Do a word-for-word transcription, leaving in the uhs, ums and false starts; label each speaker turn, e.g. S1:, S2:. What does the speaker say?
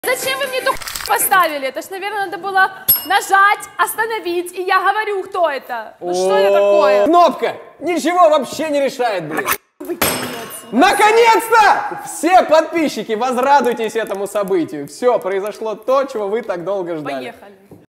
S1: Зачем вы мне эту поставили? Это ж, наверное, надо было нажать, остановить, и я говорю, кто это. Ну что это такое?
S2: Кнопка! Ничего вообще не решает, блин. Наконец-то! Все подписчики, возрадуйтесь этому событию. Все, произошло то, чего вы так долго ждали.
S1: Поехали.